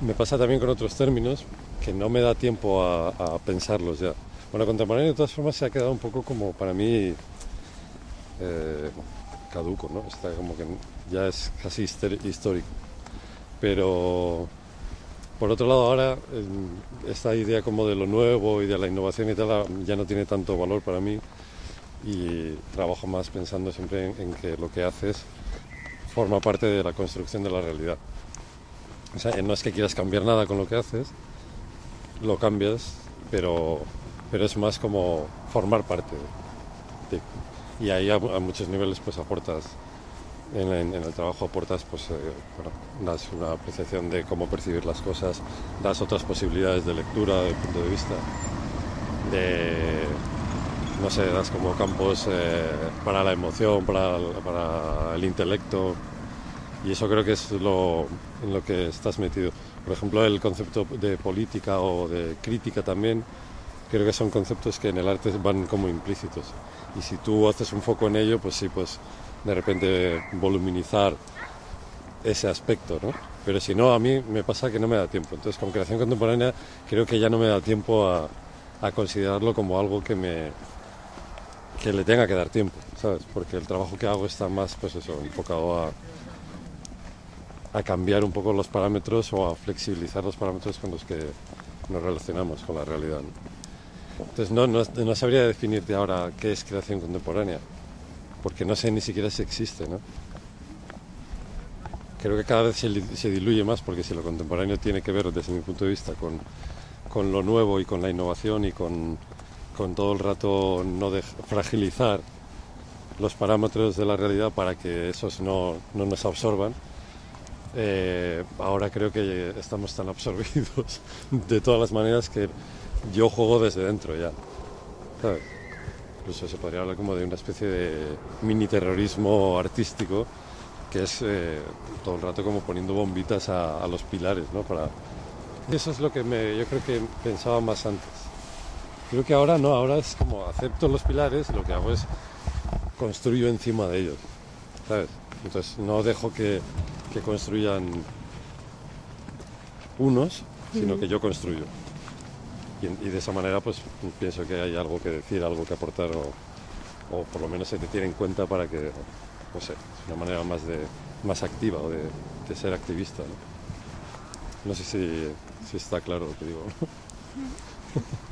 Me pasa también con otros términos que no me da tiempo a pensarlos ya. Bueno, contemporáneo de todas formas se ha quedado un poco como para mí eh, caduco, ¿no? Está como que ya es casi histórico. Pero por otro lado ahora esta idea como de lo nuevo y de la innovación y tal ya no tiene tanto valor para mí y trabajo más pensando siempre en que lo que haces forma parte de la construcción de la realidad. O sea, no es que quieras cambiar nada con lo que haces, lo cambias, pero es más como formar parte y ahí a muchos niveles pues aportas, en el trabajo aportas, pues, bueno, das una apreciación de cómo percibir las cosas, das otras posibilidades de lectura, de punto de vista, de, no sé, das como campos para la emoción, para el intelecto, y eso creo que es en lo que estás metido. Por ejemplo, el concepto de política o de crítica también, creo que son conceptos que en el arte van como implícitos. Y si tú haces un foco en ello, pues sí, pues de repente voluminizar ese aspecto, ¿no? Pero si no, a mí me pasa que no me da tiempo. Entonces, con creación contemporánea, creo que ya no me da tiempo a considerarlo como algo que le tenga que dar tiempo, ¿sabes? Porque el trabajo que hago está más, pues eso, enfocado a cambiar un poco los parámetros o a flexibilizar los parámetros con los que nos relacionamos con la realidad, ¿no? Entonces no sabría definirte ahora qué es creación contemporánea, porque no sé ni siquiera si existe, ¿no? Creo que cada vez se diluye más, porque si lo contemporáneo tiene que ver, desde mi punto de vista, con lo nuevo y con la innovación y con todo el rato no fragilizar los parámetros de la realidad para que esos no nos absorban, ahora creo que estamos tan absorbidos de todas las maneras que yo juego desde dentro ya, ¿sabes? Incluso se podría hablar como de una especie de mini terrorismo artístico que es todo el rato como poniendo bombitas a los pilares, ¿no? Eso es lo que yo creo que pensaba más antes. Creo que ahora no, ahora es como acepto los pilares y lo que hago es construyo encima de ellos, ¿sabes? Entonces no dejo que construyan unos, sino que yo construyo. Y de esa manera pues pienso que hay algo que decir, algo que aportar o por lo menos se te tiene en cuenta para que, no sé, es una manera más activa o de ser activista, ¿no? No sé si está claro lo que digo, ¿no?